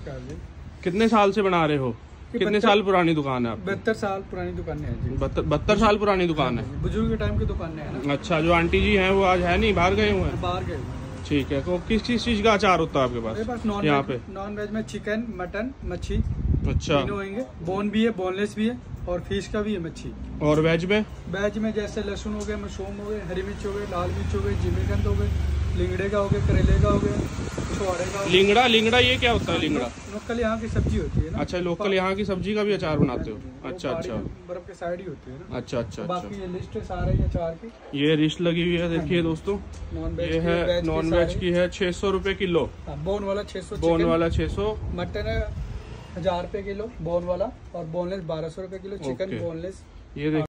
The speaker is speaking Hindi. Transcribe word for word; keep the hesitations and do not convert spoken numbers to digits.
नमस्कार जी। कितने साल से बना रहे हो? कितने साल पुरानी दुकान है आपकी? बहत्तर साल पुरानी दुकान है जी। बहत्तर साल पुरानी दुकान है। बुजुर्ग के टाइम की दुकान है ना। अच्छा, जो आंटी जी हैं वो आज है नहीं, बाहर गए हुए हैं? बाहर गए हुए। ठीक है, तो किस किस चीज का अचार होता है आपके पास? मेरे पास नॉन यहाँ पे नॉन वेज में चिकन, मटन, मच्छी अच्छा तीनों होंगे। बोन भी है, बोनलेस भी है और फिश का भी है मच्छी। और वेज में? वेज में जैसे लहसुन हो गए, मशरूम हो गए, हरी मिर्च हो गए, लाल मिर्च हो गए, जिमीकंद हो गए, लिंगड़े का हो गया, करेले का हो गया, छुआरे का। लिंगड़ा लिंगड़ा ये क्या होता है? लिंगड़ा लोकल यहाँ की सब्जी होती है ना। अच्छा, लोकल यहाँ की सब्जी का भी अचार बनाते हो? अच्छा अच्छा, बर्फ के साइड ही होती है ना। अच्छा अच्छा बाकी ये लिस्ट है सारे अचार की। ये लिस्ट लगी हुई है, देखिए दोस्तों। ये है नॉन वेज की है, छह सौ रुपए किलो। बोन वाला छह सौ, बोन वाला छह सौ, मटन है हजार रुपए किलो बोन वाला, और बोनलेस बारह सौ रुपए किलो, चिकन बोनलेस। ये